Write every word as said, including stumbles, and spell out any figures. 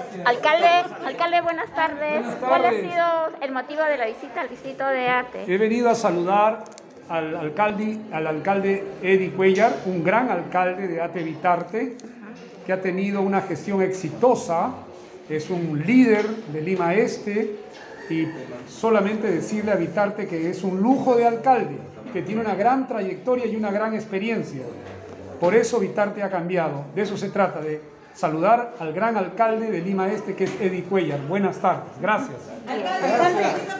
Alcalde, alcalde, buenas tardes. Buenas ¿Cuál ha tardes. sido el motivo de la visita al distrito de Ate? He venido a saludar al alcalde, al alcalde Eddie Cuellar, un gran alcalde de Ate Bitarte, que ha tenido una gestión exitosa, es un líder de Lima Este, y solamente decirle a Bitarte que es un lujo de alcalde, que tiene una gran trayectoria y una gran experiencia. Por eso Bitarte ha cambiado. De eso se trata, de saludar al gran alcalde de Lima Este, que es Eddie Cuellar. Buenas tardes. Gracias. Alcalde, alcalde,